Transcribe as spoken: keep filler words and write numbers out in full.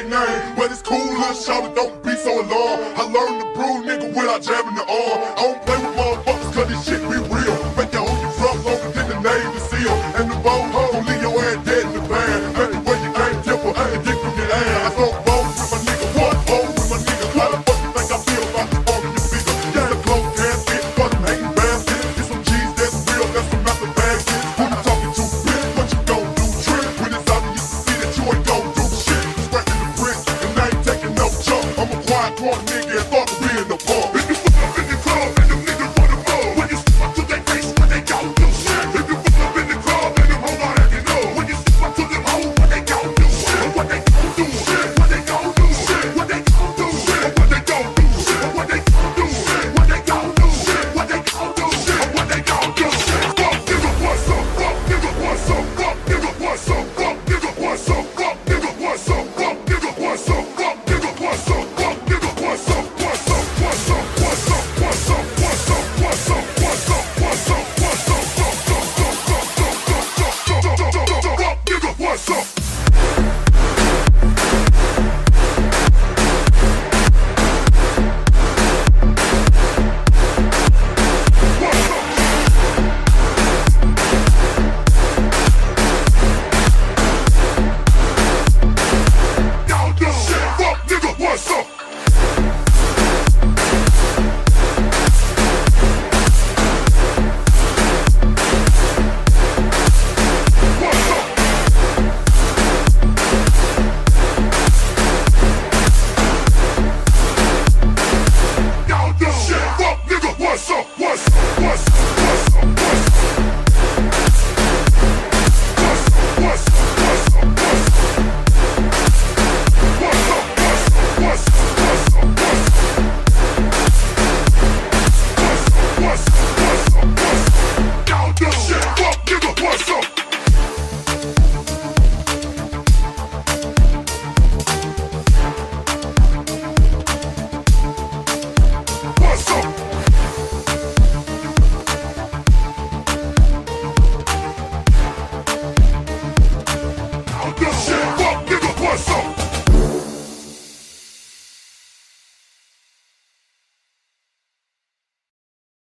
name. But it's cool, little shawty, don't be so alarmed. I learned to brew, nigga, without jamming the arm. I don't play with motherfuckers, cause this shit be real. Make that who you from longer than the Navy SEAL. And the boat home, leave your ass dead in the van. Make the way you can't temper, I ain't dick from your ass. I smoke bones with my nigga, what? Bones with my nigga. How the fuck you think I feel about the phone in your figure? Got a close casket, fuck them hating basket. Get some cheese, that's real, that's some nothing bad shit. Who you talking to, bitch? What you gon' do, trip? When it's out, you see that you ain't gon' do shit. Scratching the bricks, and I ain't taking no jump. I'm a quiet part nigga.